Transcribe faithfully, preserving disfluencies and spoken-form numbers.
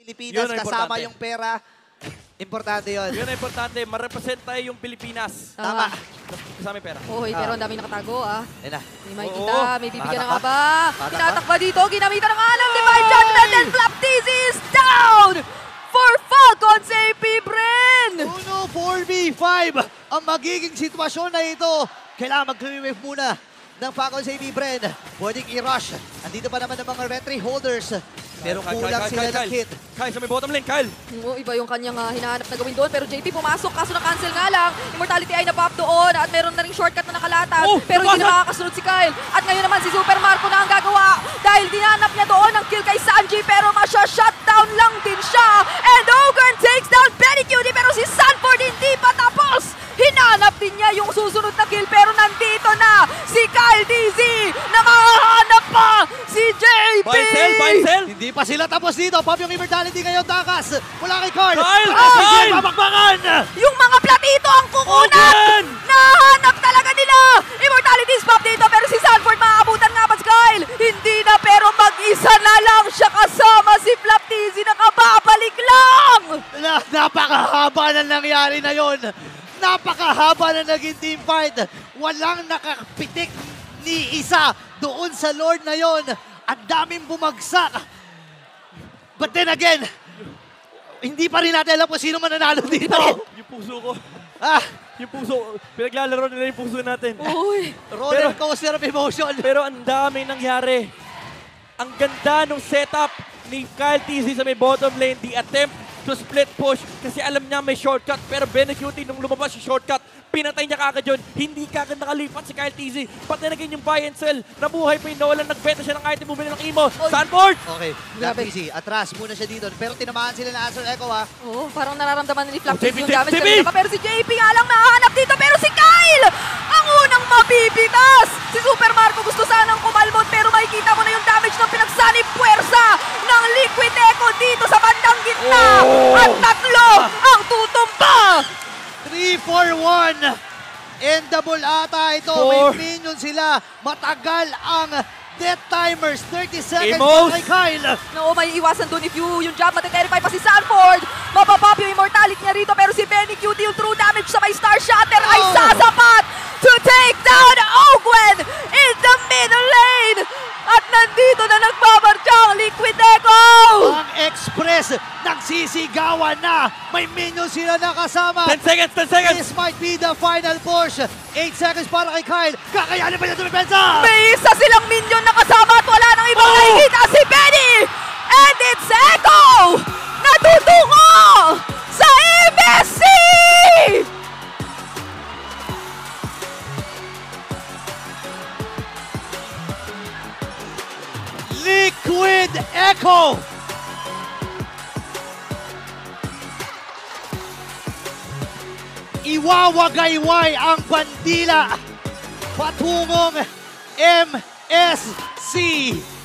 Pilipinas kasama yung pera. Importante yun. Yun ang importante. Ma-represent tayo yung Pilipinas. Tama. Kasama yung pera. Uy, pero ang daming nakatago ah. Ayun na. Hindi makikita. May bibigyan na nga ba? Tatak Tinatakba dito. Ginamitan ng alam. Divine Judgment and Flaptizi is down for Falcon sa A P Bren. Uno, four v five ang magiging sitwasyon na ito. Kailangan mag-clear-wave muna ng Falcon sa A P Bren. Pwedeng i-rush. Andito pa naman ng mga retry holders. Pero Kyle, kulang Kyle, sila Kyle, ng hit. Kyle, sa may bottom lane, Kyle. Oo, iba yung kanyang uh, hinahanap na gawin doon. Pero J P pumasok, kaso na-cancel nga lang. Immortality ay napop doon at meron na ring shortcut na nakalatag. Oh, pero hindi na makakasunod si Kyle. At ngayon naman si Super Marco na ang gagawa. Dahil dinanap niya doon ang kill kay Sanji. Pero masya-shutdown lang din siya. And Ogre takes down Benny Cutie. Pero si Sanford hindi pa tapos. Hinanap din niya yung susunod na kill. Pero nandito na si Kyle D Z. Nakahanap pa si J P. Buy sell, buy sell. Hindi pa sila tapos dito. Pop yung immortality ngayon, takas. Mula kay Carl. Kyle! Ah, si Kyle! Jay, papakbangan! Yung mga platito ang kukunan! Open! Nahanap talaga nila! Immortality spot dito pero si Sanford maaabutan nga ba si Kyle? Hindi na pero mag-isa na lang siya kasama si Flaptizi nakababalik lang! Na, napakahaba na nangyari na yon. Napakahaba na naging team fight. Walang nakapitik ni isa doon sa Lord na yon. Ang daming bumagsak. But then again, hindi pa rin natin alam kung sino mananalo dito. Yung puso ko. Ah, Yung puso. Pinaglalaro nila yung puso natin. Uy! roller coaster of emotion. Pero ang dami nangyari. Ang ganda ng setup ni Kyle T Z sa may bottom lane. The attempt to split push kasi alam niya may shortcut. Pero Benecutie nung lumabas yung shortcut, pinatay niya kagad yun. Hindi kagad nakalipat si Kyle T Z. Pati na yung buy and sell. Nabuhay pa yung Nolan. Nagbenta siya ng item. Bumili ng emo. Sanford! Okay, Grabe. easy. Atras muna siya dito. Pero tinamaan sila na Answer Echo ha. Oo, parang nararamdaman ni Oh, Flaptizi J P, yung damage J P! kanina pa. Pero si J P nga lang nahanap dito. Pero si Kyle! Ang unang mabibitas! Si Super Marco gusto sanang kumalmot pero makikita mo na yung damage ng pinagsanib puwersa ng Liquid Echo dito sa bandang gitna. Oh! At tatlo ang tutumpa! three four one. Endable ata ito. Four. May minion sila. Matagal ang death timers. thirty seconds Amos. pa kay Kyle. No, may iwasan doon if you yung jab, matiterify pa si Sanford. Mapapop yung immortality niya rito pero si Benecutie yung true damage sa may Star Shatter ay Oh. sasapat to take down Ogwen in the middle lane. At nandito na nagbabarcha ang Liquid Echo. Ang Express nagsisigawan na. May minion sila nakasama. ten seconds, ten seconds! This might be the final push. eight seconds para kay Kyle. Kakayanin ba niya tumipensa? May isa silang minion na kasama at wala nang ibang Oh! nakikita si Benny. And it's Echo natutungo sa M S C. Liquid Echo. Iwawagayway ang bandila patungong M S C.